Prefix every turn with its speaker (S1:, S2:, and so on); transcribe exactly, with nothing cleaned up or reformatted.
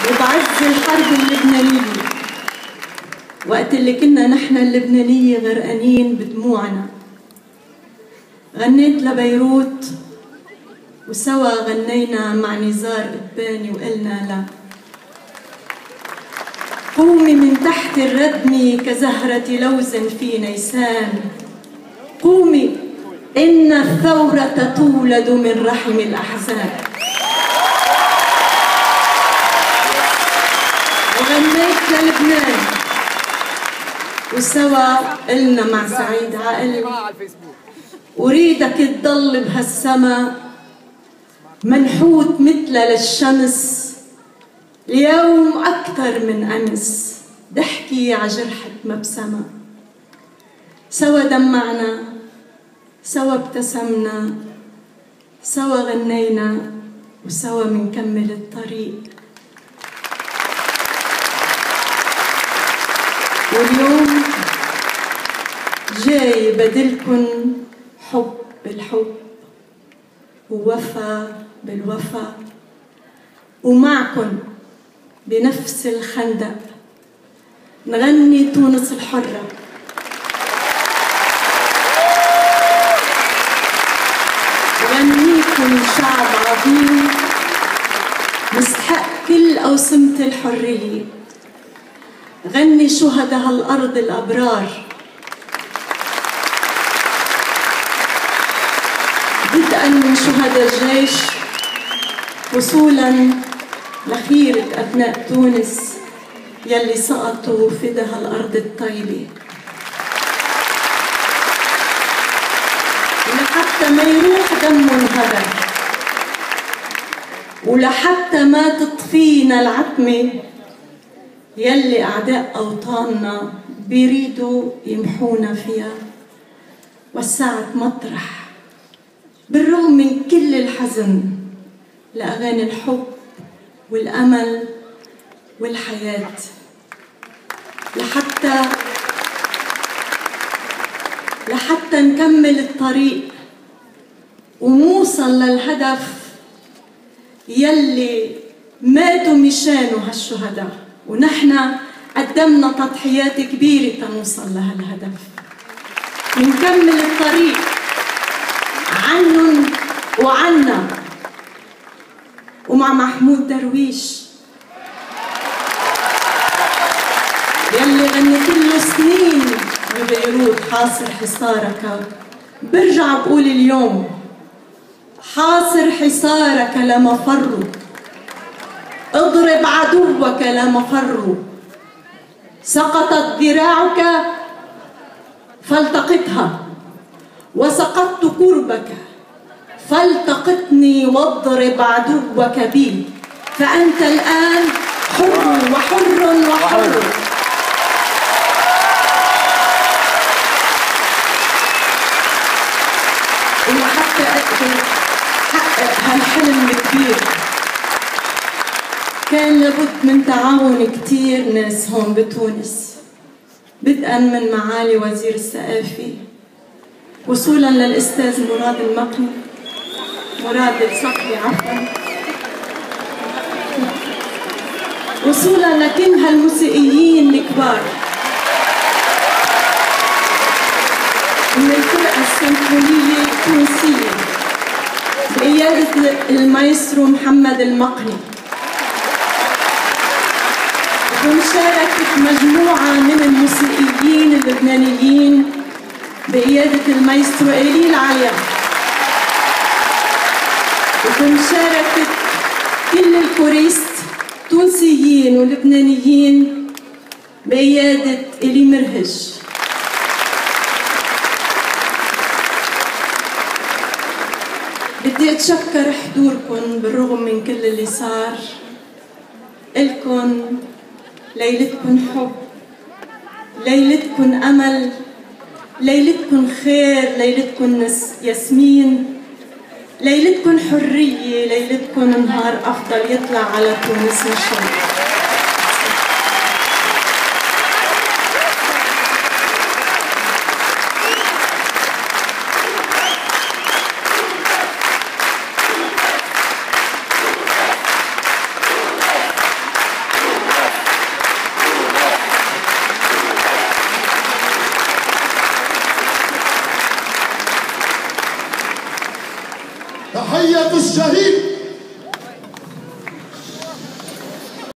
S1: وبعز الحرب اللبنانية، وقت اللي كنا نحن اللبنانية غرقانين بدموعنا، غنيت لبيروت وسوا غنينا مع نزار قباني وقلنا لا. قومي من تحت الردم كزهرة لوز في نيسان، قومي إن الثورة تولد من رحم الأحزان. وغنيت للبنان وسوا قلنا مع سعيد عقل أريدك تضل بهالسما منحوت مثل للشمس اليوم أكثر من أمس، ضحكي عجرحة مبسمة. سوا دمعنا، سوا ابتسمنا، سوا غنينا، وسوا منكمل الطريق. واليوم جاي بدلكن حب بالحب ووفا بالوفا، ومعكن بنفس الخندق نغني تونس الحرة. غنيكن شعب عظيم مستحق كل أوسمة الحرية. غني شهداء هالأرض الأبرار، بدءا من شهداء الجيش وصولا لخيرة أبناء تونس يلي سقطوا فدا هالأرض الطيبة، ولحتى ما يروح دمهم هدر، ولحتى ما تطفينا العتمة يلي أعداء أوطاننا بيريدوا يمحونا فيها. وسعت مطرح بالرغم من كل الحزن لأغاني الحب والأمل والحياة، لحتى لحتى نكمل الطريق ونوصل للهدف يلي ماتوا مشانه هالشهداء، ونحن قدمنا تضحيات كبيرة تنوصل لهالهدف. نكمل الطريق عنهم وعنا. ومع محمود درويش يلي غنيت له سنين ببيروت حاصر حصارك، برجع بقول اليوم حاصر حصارك لمفر، اضرب عدوك لمفر، سقطت ذراعك فالتقطها وسقطت قربك فالتقطني واضرب عدوك بي، فأنت الآن حر وحر وحر. وحتى أقدر حقق هالحلم الكبير كان لابد من تعاون كتير ناس هون بتونس، بدءا من معالي وزير الثقافة وصولا للأستاذ مراد المقني مراد الصقلي عفوا، وصولا لكل هالموسيقيين الكبار من الفرقة السيمفونية التونسية بقيادة المايسترو محمد المقني، ومشاركة مجموعة من الموسيقيين اللبنانيين بقيادة المايسترو إلي العليا، ومشاركة كل الكوريست تونسيين ولبنانيين بقيادة إلي مرهج. بدي أتشكر حضوركم بالرغم من كل اللي صار. إلكن ليلتكن حب، ليلتكن أمل، ليلتكن خير، ليلتكن ياسمين، ليلتكن حرية، ليلتكن نهار أفضل يطلع على تونس إن شاء الله.
S2: تحية الشهيد